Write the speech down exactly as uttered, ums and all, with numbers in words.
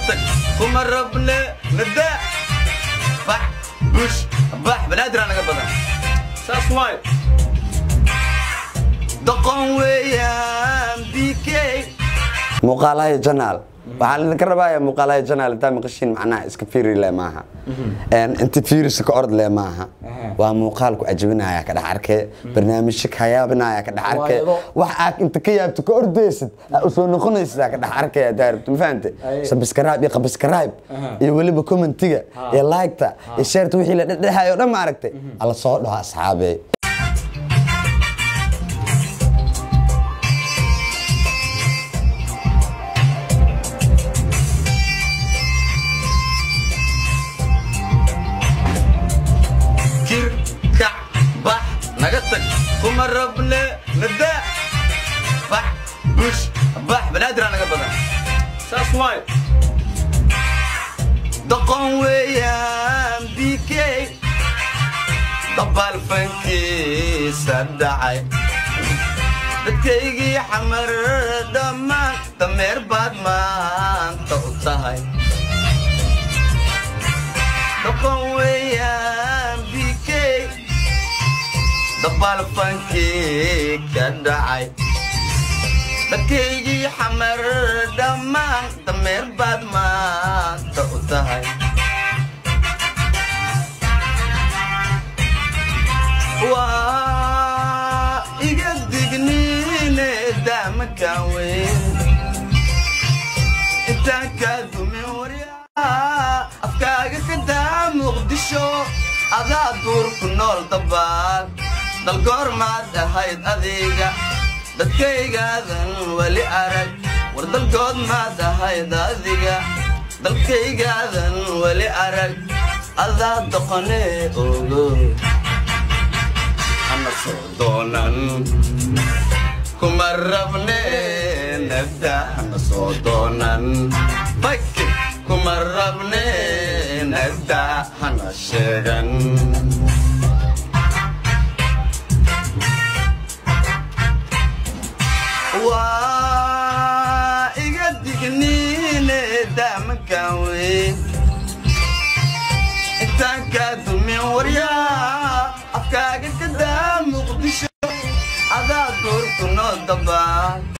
نقطك كم ربنا ندا بح مش بح بنادر أنا قبضها ساسواي دقن ويا بيكي مقالة جنال waxaan ka rabaa muuqaalada channel inta maqashin macnaha iska fiiri leh maaha een inta fiiriso ka ord leh maaha waa muuqaal ku ajibinaya ka dhax arkay barnaamijka ka yaabinaya ka dhax arkay wax aad inta ka yaabto ka ordeysid oo soo noqonaysa ka dhax arkay daarto ma fahamtay subscribe iyo subscribe iyo waliba commentiga iyo like-ta iyo share-ta wixii la dhexayo dhan ma aragtay alla soo dhaw asxaabay كم ربنا ندا بح مش بح بنادر أنا قبضها ساسواي دقن ويا بيكي ضبال فنكي سدعي بتيجي حمر دمان تمر بعد ما تقطعي دقن ويا بيكي ضبال فنكي كدعي بتيجي حمر دمان تمر بعد ما تقطعي وا يقدقني دامك وين انت كادو من وريا افكارك قدام مقدشو هذا دور كنول ضبال دالقور ما دهيد أذيقا دالكيقاذن ولي أرق وردالقود ما دهيد أذيقا دالكيقاذن ولي أرق هذا دقني أوغو أنا صودونا كمربني نبدأ أنا صودونا فكر كمربني نبدأ أنا شيغن waa iga digniine daamka weyn intaan ka dumin waryaa afkaaga ka daa muqdisho adaa doorku noo dabaa